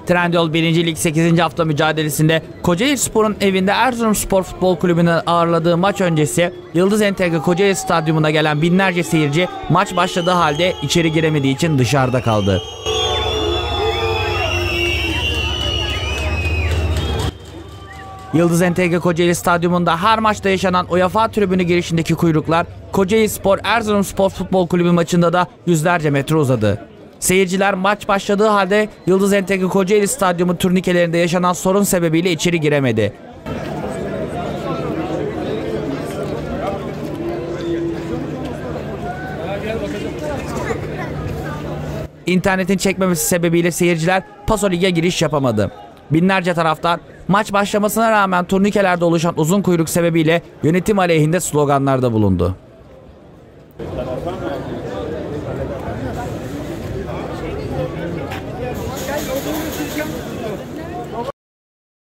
Trendyol 1. Lig 8. hafta mücadelesinde Kocaelispor'un evinde Erzurumspor Futbol Kulübü'nü ağırladığı maç öncesi Yıldız Entegre Kocaeli Stadyumuna gelen binlerce seyirci maç başladığı halde içeri giremediği için dışarıda kaldı. Yıldız Entegre Kocaeli Stadyumunda her maçta yaşanan UEFA tribünü girişindeki kuyruklar Kocaelispor Erzurumspor Futbol Kulübü maçında da yüzlerce metre uzadı. Seyirciler maç başladığı halde Yıldız Entegre Kocaeli Stadyumu turnikelerinde yaşanan sorun sebebiyle içeri giremedi. İnternetin çekmemesi sebebiyle seyirciler Paso Lig'e giriş yapamadı. Binlerce taraftar maç başlamasına rağmen turnikelerde oluşan uzun kuyruk sebebiyle yönetim aleyhinde sloganlarda bulundu.